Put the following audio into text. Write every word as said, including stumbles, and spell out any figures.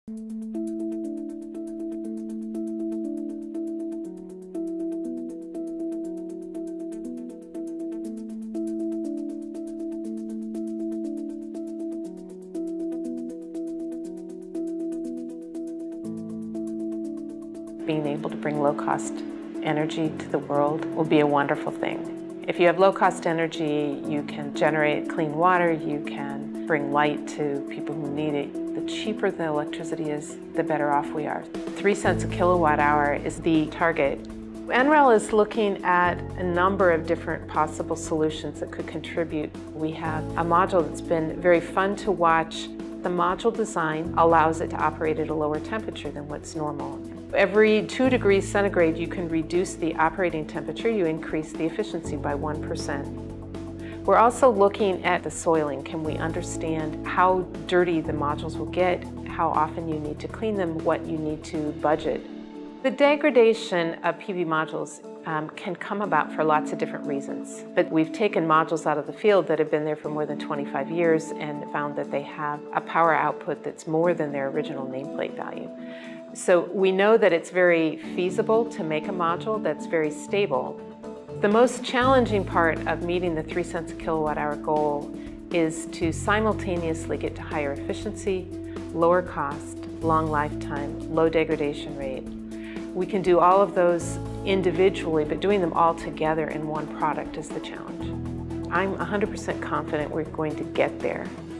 Being able to bring low-cost energy to the world will be a wonderful thing. If you have low-cost energy, you can generate clean water, you can bring light to people who need it. The cheaper the electricity is, the better off we are. Three cents a kilowatt hour is the target. N R E L is looking at a number of different possible solutions that could contribute. We have a module that's been very fun to watch. The module design allows it to operate at a lower temperature than what's normal. Every two degrees centigrade, you can reduce the operating temperature, you increase the efficiency by one percent. We're also looking at the soiling. Can we understand how dirty the modules will get, how often you need to clean them, what you need to budget? The degradation of P V modules um, can come about for lots of different reasons. But we've taken modules out of the field that have been there for more than twenty-five years and found that they have a power output that's more than their original nameplate value. So we know that it's very feasible to make a module that's very stable. The most challenging part of meeting the three cents a kilowatt hour goal is to simultaneously get to higher efficiency, lower cost, long lifetime, low degradation rate. We can do all of those individually, but doing them all together in one product is the challenge. I'm one hundred percent confident we're going to get there.